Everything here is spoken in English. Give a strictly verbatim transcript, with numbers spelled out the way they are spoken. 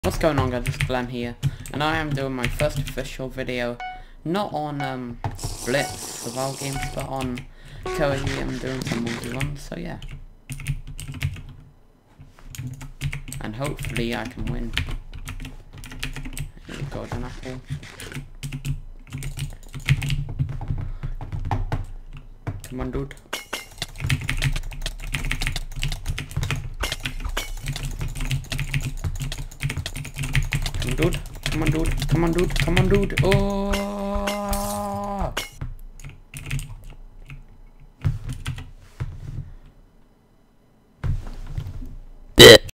What's going on, guys? It's Glenn here, and I am doing my first official video, not on um, Blitz survival games, but on Koei. I'm doing some multi-runs, so yeah. And hopefully I can win. Here we go, golden apple. Come on, dude. Come on, dude. Come on, dude. Come on, dude. Come on, dude. Oh.